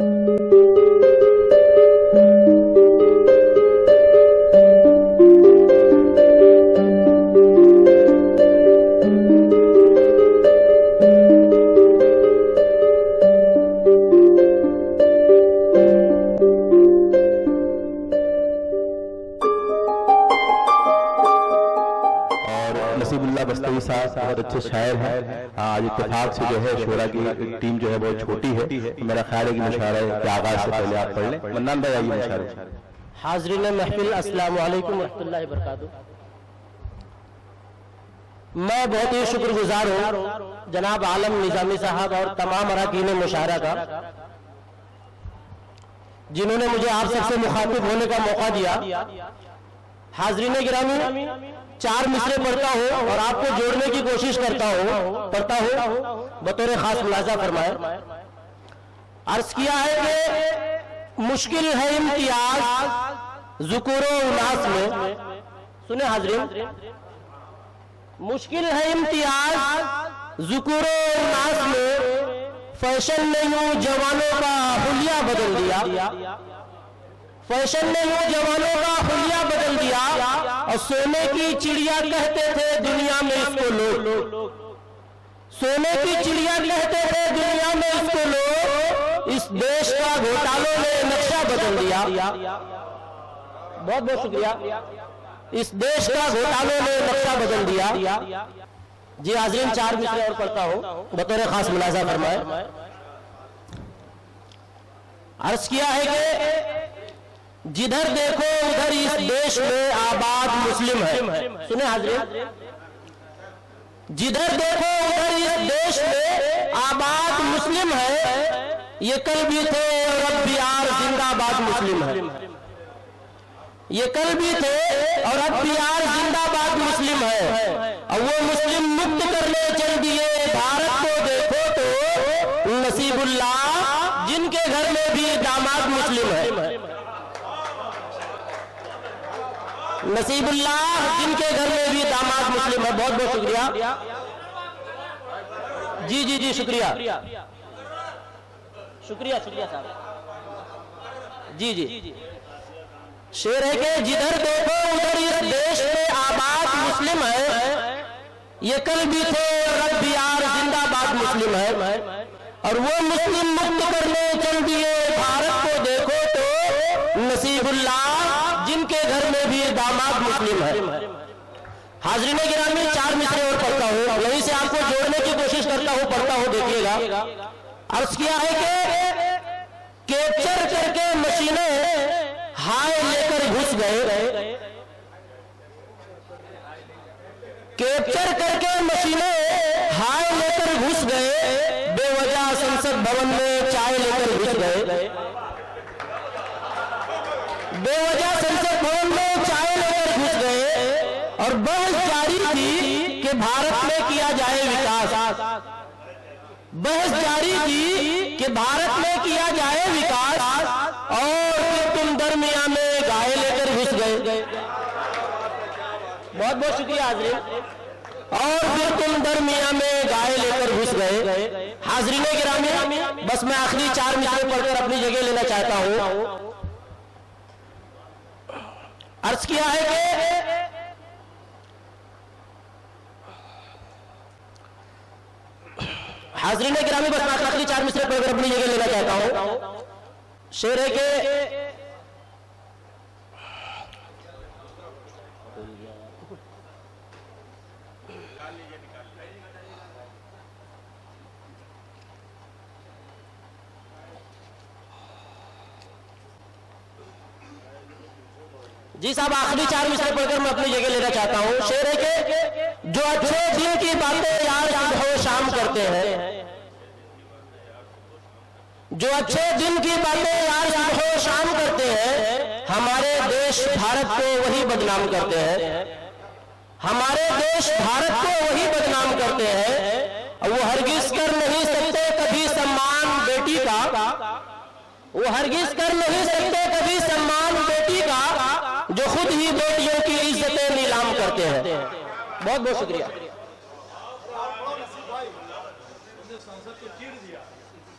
नसीबुल्लाह बस्तवी साहब बहुत अच्छे शायर हैं। आज इत्तेफाक से जो है शोरा की टीम जो है बहुत छोटी है, तो मेरा ख्याल है कि मुशायरे के आगाज से पहले आप पढ़ लें। मन्नान भाई आइए मुशायरे। हाज़रीन महफिल अस्सलामु अलैकुम रहमतुल्लाहि व बरकातुहू। मैं बहुत ही शुक्रगुजार हूँ जनाब आलम निजामी साहब और तमाम अरकान मुशायरा का, जिन्होंने मुझे आप सबसे मुखातिब होने का मौका दिया। हाज़रीन गिरामी, 4 मिसरे पढ़ता हूँ और आपको जोड़ने की कोशिश करता हूँ बतौर खास मुलाजा फरमाए। अर्ज किया है कि मुश्किल है इम्तियाज ज़ुकूरो उनास में। सुने हाज़रीन, मुश्किल है इम्तियाज ज़ुकूरो उनास में, फैशन ने यूं जवानों का हुलिया बदल दिया। फैशन ने यूं जवानों का हुलिया बदल दिया और सोने की चिड़िया कहते थे दुनिया में इसको लोग। सोने की चिड़िया कहते थे दुनिया में इसको लोग। इस देश का घोटालों ने नक्शा बदल दिया। बहुत बहुत शुक्रिया। इस देश का घोटालों ने नक्शा बदल दिया। जी हाज़रीन, 4 मिसरे और पढ़ता हूँ बतौर खास मुलाजा फरमाए। अर्ज किया है कि जिधर देखो उधर इस देश में आबाद मुस्लिम है। सुने हाज़रीन, जिधर देखो उधर इस देश में आबाद मुस्लिम है। ये कल भी थे और अब भी यार जिंदाबाद मुस्लिम है। ये कल भी थे और अब भी यार जिंदाबाद मुस्लिम है। और वो मुस्लिम मुक्त करने चल दिए भारत को देखो तो नसीबुल्लाह जिनके घर में भी दामाद मुस्लिम है। नसीबुल्लाह जिनके घर में भी दामाद मुस्लिम है। बहुत बहुत शुक्रिया। जी जी जी शुक्रिया शुक्रिया शुक्रिया साहब। जी जी शेर है कि जिधर देखो उधर इस देश में आबाद मुस्लिम है। ये कल भी थे और अब भी यार जिंदाबाद मुस्लिम है। और वो मुस्लिम मुक्त करने चल दिए भारत को देखो तो नसीबुल्लाह जिनके घर में भी दामाद मुस्लिम है। हाज़रीन गिरामी, 4 मिसरे और पढ़ता हूँ, यहीं से आपको जोड़ने की कोशिश करता हूँ, पढ़ता हूँ, देखिएगा। अर्ज किया है कि कैप्चर करके मशीनें हाय लेकर घुस गए। कैप्चर करके मशीनें हाय लेकर घुस गए। बेवजह संसद भवन में चाय लेकर घुस गए। बेवजह संसद भवन में चाय लेकर घुस गए। और बहस जारी थी कि भारत में किया जाए विकास। बहस जारी थी कि भारत में किया जाए विकास। और फिर तुम दरमिया में गाय लेकर घुस गए। बहुत बहुत शुक्रिया हाज़रीन। और फिर तुम दरमिया में गाय लेकर घुस गए। हाज़रीन गिरामी, बस मैं आखिरी 4 मिसरे पढ़कर अपनी जगह लेना चाहता हूं। अर्ज किया है कि हाज़रीन गिरामी, बस मैं आखिरी 4 मिसरे पढ़कर अपनी जगह लेना चाहता हूं। शेर है कि जी साहब, आखिरी 4 मिसरे पढ़कर मैं अपनी जगह लेना चाहता हूँ। शेर है कि जो अच्छे दिन की बातें यार सुबह शाम करते हैं। जो अच्छे दिन की बातें यार सुबह शाम करते हैं। हमारे देश भारत को वही बदनाम करते हैं। हमारे देश भारत को वही बदनाम करते हैं। वो हरगिज कर नहीं सकते कभी सम्मान बेटी का। वो हरगिज कर नहीं सकते कभी सम्मान बेटी का, जो खुद ही बेटियों की इज्जतें नीलाम करते हैं। बहुत बहुत शुक्रिया।